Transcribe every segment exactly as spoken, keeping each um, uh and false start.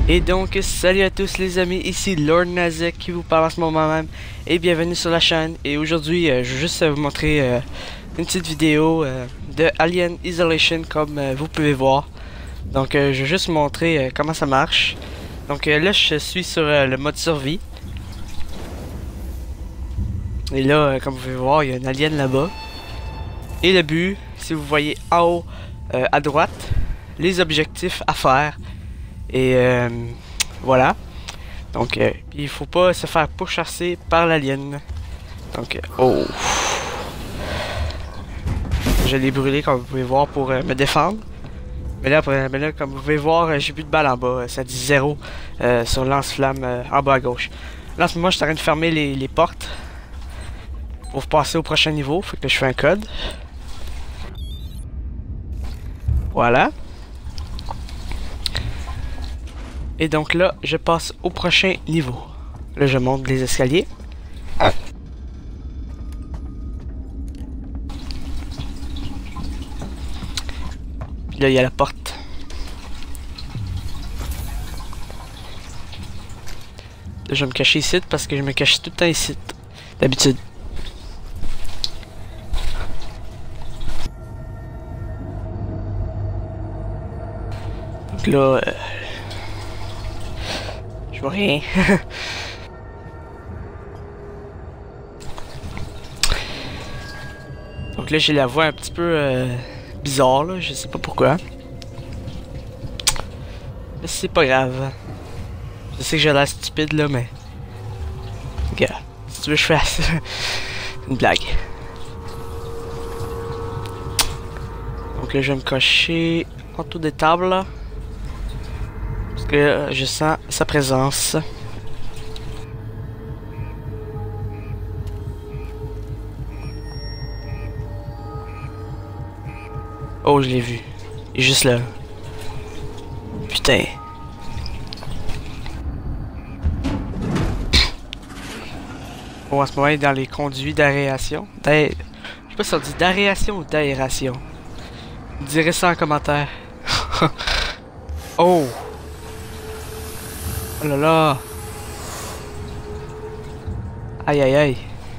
Et donc, salut à tous les amis, ici Lord Nazek qui vous parle en ce moment même. Et bienvenue sur la chaîne. Et aujourd'hui, euh, je veux juste euh, vous montrer euh, une petite vidéo euh, de Alien Isolation comme euh, vous pouvez voir. Donc, euh, je vais juste vous montrer euh, comment ça marche. Donc euh, là, je suis sur euh, le mode survie. Et là, euh, comme vous pouvez voir, il y a un alien là-bas. Et le but, si vous voyez en haut euh, à droite, les objectifs à faire. Et euh, voilà. Donc, euh, il faut pas se faire pourchasser par l'alien. Donc, euh, oh. Je l'ai brûlé, comme vous pouvez voir, pour euh, me défendre. Mais là, après, mais là, comme vous pouvez voir, euh, j'ai plus de balles en bas. Ça dit zéro euh, sur lance-flamme euh, en bas à gauche. Là, en ce moment, je suis en train de fermer les, les portes pour passer au prochain niveau. Fait que je fais un code. Voilà. Et donc là, je passe au prochain niveau. Là, je monte les escaliers. Ah. Puis là, il y a la porte. Là, je vais me cacher ici parce que je me cache tout le temps ici. D'habitude. Donc là... Euh... Je vois rien. Donc là, j'ai la voix un petit peu euh, bizarre, là. Je sais pas pourquoi. Mais c'est pas grave. Je sais que j'ai l'air stupide, là, mais... Regarde, si tu veux que je fasse une blague. Donc là, je vais me cocher en dessous des tables, là. Parce que euh, je sens sa présence. Oh, je l'ai vu. Il est juste là. Putain. Bon, à ce moment, il est dans les conduits d'aération. Je sais pas si on dit d'aération ou d'aération. Vous direz ça en commentaire. Oh! Oh là là! Aïe aïe aïe!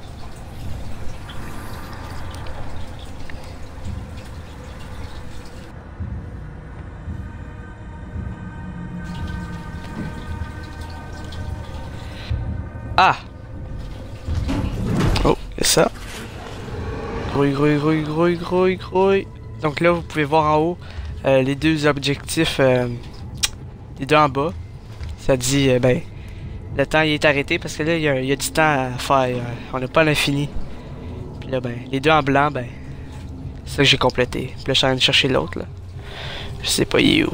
Ah! Oh, c'est ça. Grouille, grouille, grouille, grouille, grouille, grouille. Donc là, vous pouvez voir en haut euh, les deux objectifs, euh, les deux en bas. Ça dit, euh, ben, le temps il est arrêté parce que là, il y, y a du temps à faire. Euh, on n'a pas l'infini. Puis là, ben, les deux en blanc, ben, c'est ça que j'ai complété. Puis là, je suis en train de chercher l'autre, là. Je sais pas, il est où.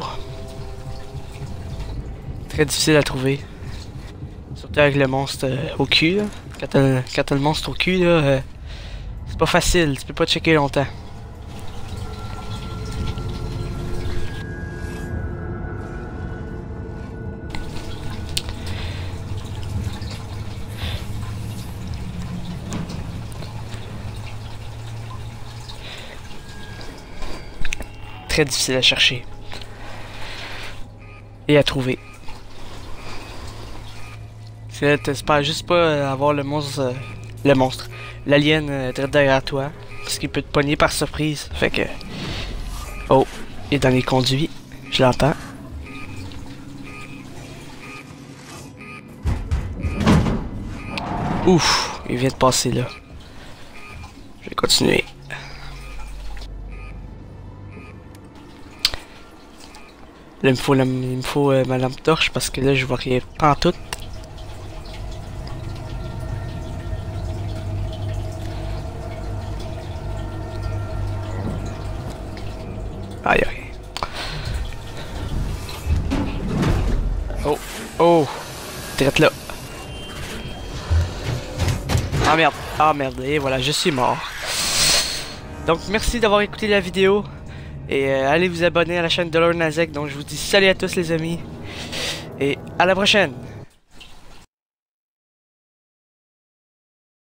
Très difficile à trouver. Surtout avec le monstre euh, au cul, là. Quand t'as, quand t'as le monstre au cul, là, euh, c'est pas facile. Tu peux pas checker longtemps. Très difficile à chercher et à trouver. T'espères juste pas avoir le monstre, euh, le monstre, l'alien euh, direct derrière toi, parce qu'il peut te pogner par surprise. Fait que, oh, il est dans les conduits, je l'entends. Ouf, il vient de passer là. Je vais continuer. Là, il me faut, la, il me faut euh, ma lampe torche parce que là, je vois rien pas en tout. Aïe aïe. Oh, oh, direct là. Ah merde, ah merde, et voilà, je suis mort. Donc, merci d'avoir écouté la vidéo. Et euh, allez vous abonner à la chaîne de Lord Nazek. Donc je vous dis salut à tous les amis. Et à la prochaine.